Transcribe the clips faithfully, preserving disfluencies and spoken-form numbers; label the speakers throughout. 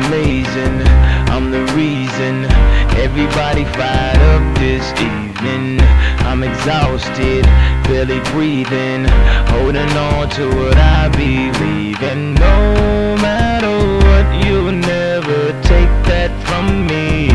Speaker 1: amazing, I'm the reason everybody fired up this evening. I'm exhausted, barely breathing, holding on to what I believe in. No matter what, you'll never take that from me.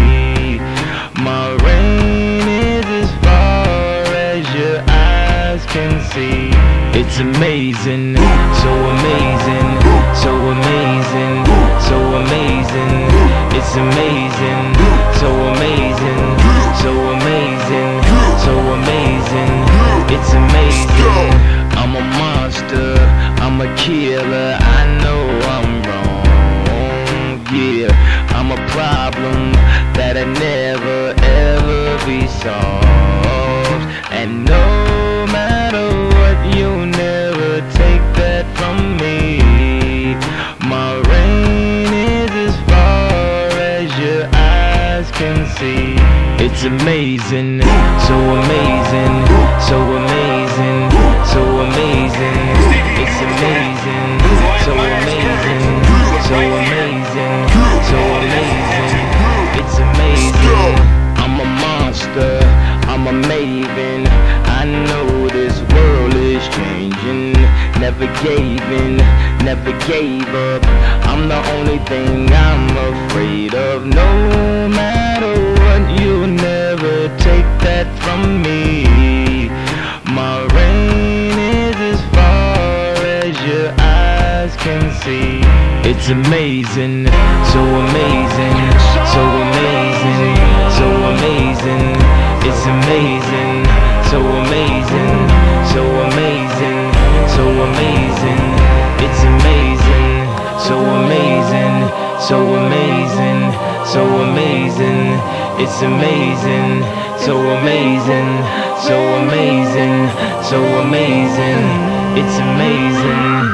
Speaker 1: My reign is as far as your eyes can see. It's amazing, so amazing, so amazing, so amazing. It's amazing, so amazing, so amazing, so amazing. It's amazing. I'm a monster, I'm a killer, I know I'm wrong, yeah. I'm a problem that'll never ever be solved. And no matter what, you'll never take that from me. My reign is as far as your eyes can see. It's amazing, so amazing, so amazing, so amazing. It's amazing, so amazing, so amazing, so amazing. It's amazing. I'm a monster, I'm a maven. I know this world is changing. Never gave in, never gave up. I'm the only thing I'm afraid of. No matter what, you'll never take that from me. My reign is as far as your eyes can see. It's amazing, so amazing, so amazing, so amazing. It's amazing, so amazing, so amazing, so amazing. It's amazing, so amazing, so amazing, so amazing. It's amazing, so amazing, so amazing, so amazing. It's amazing.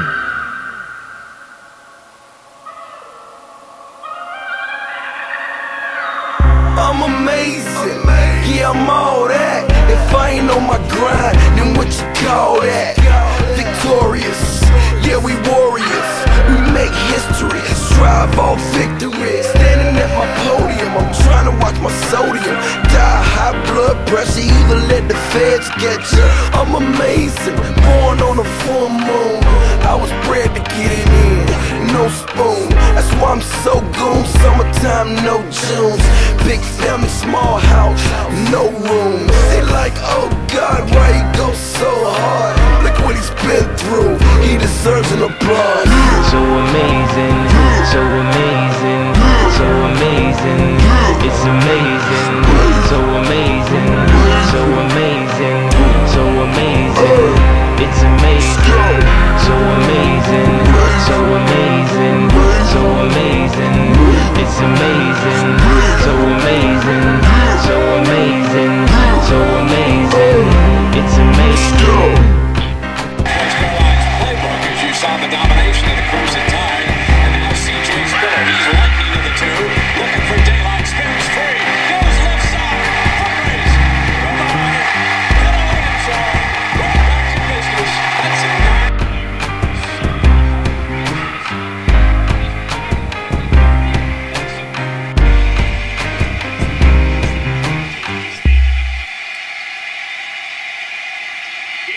Speaker 2: I'm amazing, yeah, I'm all that. If I ain't on my grind, then what you call that? Victorious, yeah, we warriors. We make history, strive all victory. Standing at my podium, I'm trying to watch my sodium. Die high blood pressure, either let the feds get you. I'm amazing, born on a full moon. I was bred to get it in, no spoon. That's why I'm so goon. Summertime, no Junes. Big family, small house, no room. They like, oh God, why he go so hard? Look what he's been through, he deserves an applause.
Speaker 1: So amazing, so amazing, so amazing. It's amazing, so amazing, so amazing, so amazing. It's amazing, so amazing, so amazing, so amazing. It's amazing, so amazing, so amazing, so amazing. It's amazing.
Speaker 3: Playbook, as you saw the domination of the Clemson Tide, and now C J Spiller, he's lightning to the two, looking for daylight, spins free, goes left side, fundraise, goodbye, get a limit zone, right back to business, that's it.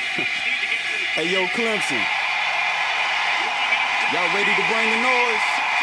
Speaker 4: Hey, yo, Clemson, y'all ready to bring the noise?